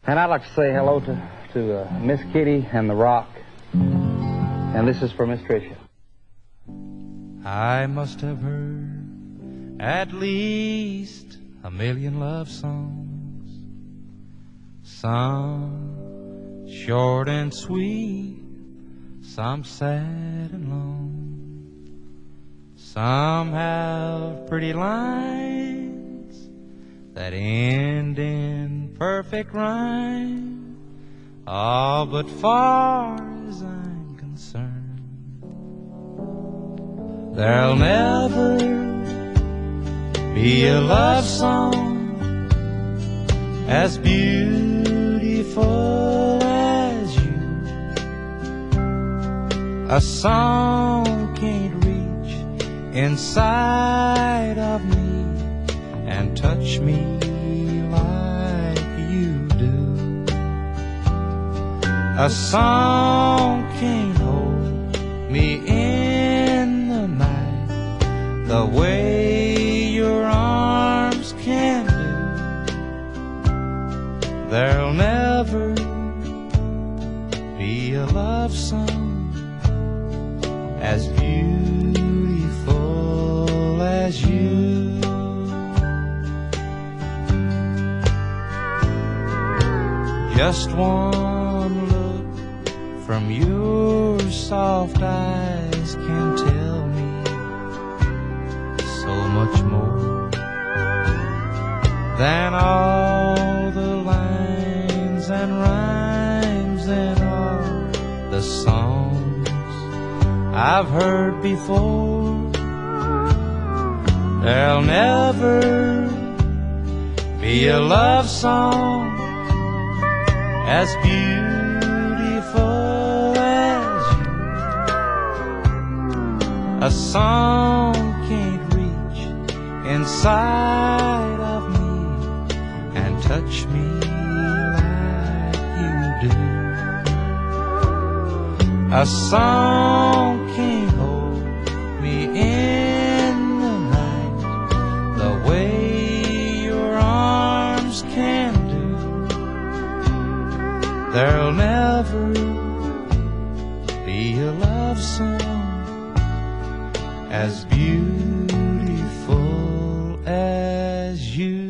And I'd like to say hello to Miss Kitty and the Rock. And this is for Miss Tricia. I must have heard at least 1,000,000 love songs, some short and sweet, some sad and long. Some have pretty lines that end in perfect rhyme. Oh, but far as I'm concerned, there'll never be a love song as beautiful as you. A song can't reach inside of me and touch me like you do. A song can't hold me in the night the way your arms can do. There'll never be a love song as beautiful as you. Just one look from your soft eyes can tell me so much more than all the lines and rhymes and all the songs I've heard before. There'll never be a love song as beautiful as you. A song can't reach inside of me and touch me like you do. A song can't hold me in the night the way your arms can do. There'll never be a love song as beautiful as you.